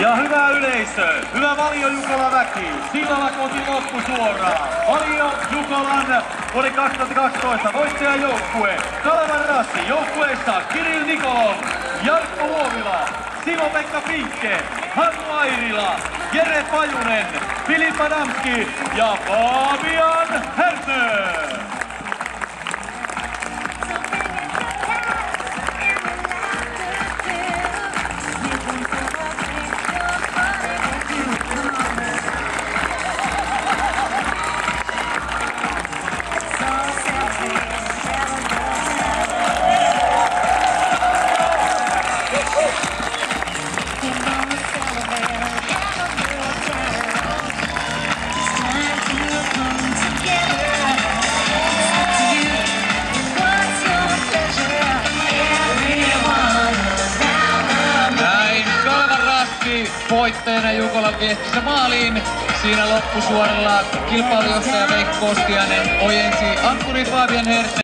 Ja hyvä yleisö, hyvä Valio Jukola väki, sillalla kohti loppusuoraan. Valio Jukolan vuoden 2012 voittajajoukkue Kalevan Rassi, joukkueessa Kirill Nikolov, Jarkko Huovila, Simo-Pekka Pinkke, Hannu Airila, Jere Pajunen, Filip Adamski ja Fabian Hertö. Voittajana Jukolan viestissä maaliin. Siinä loppusuoralla kilpailujohtaja Veikko Kostiainen ojensi ankkuri Fabian Hertz.